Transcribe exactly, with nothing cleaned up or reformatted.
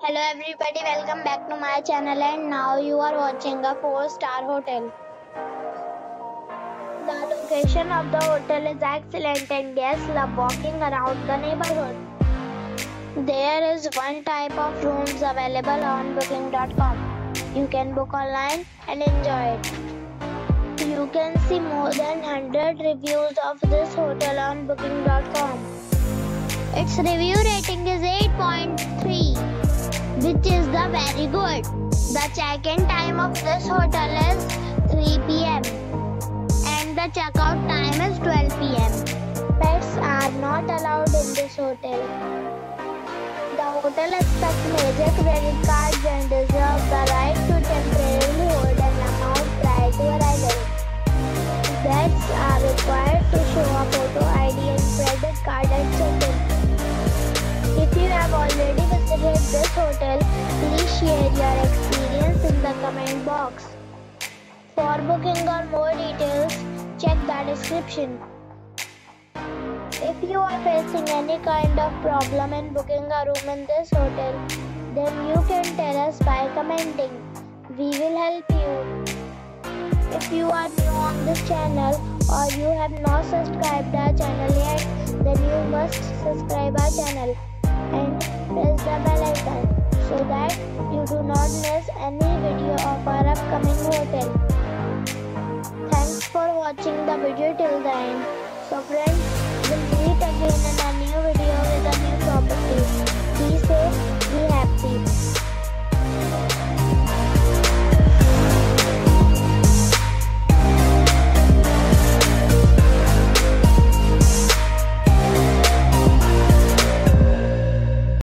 Hello everybody, welcome back to my channel and now you are watching a four star hotel. The location of the hotel is excellent and guests love walking around the neighborhood. There is one type of rooms available on booking dot com. You can book online and enjoy it. You can see more than one hundred reviews of this hotel on booking dot com. Its review rating is eight point three, which is the very good. The check-in time of this hotel is three p m and the checkout time is twelve p m Pets are not allowed in this hotel. The hotel accepts major credit cards and reserves the right to temporarily hold an amount prior to arrival. Guests are required to show a photo I D and credit card at check-in. If you have already visited this hotel, please share your experience in the comment box. For booking or more details, check the description. If you are facing any kind of problem in booking a room in this hotel, then you can tell us by commenting. We will help you. If you are new on this channel or you have not subscribed our channel yet, then you must subscribe our channel and press the bell icon so that you do not miss any video of our upcoming hotel. Thanks for watching the video till the end. So friends, we'll meet again in a new video with a new property.